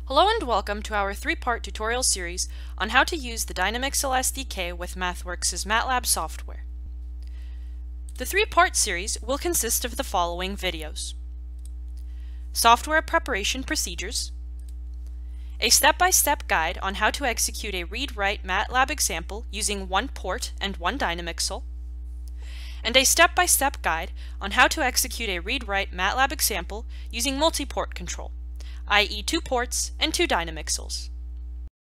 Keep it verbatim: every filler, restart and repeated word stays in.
Hello and welcome to our three-part tutorial series on how to use the Dynamixel S D K with MathWorks' MATLAB software. The three-part series will consist of the following videos: software preparation procedures, a step-by-step guide on how to execute a read-write MATLAB example using one port and one Dynamixel, and a step-by-step guide on how to execute a read-write MATLAB example using multi-port control, that is two ports and two Dynamixels.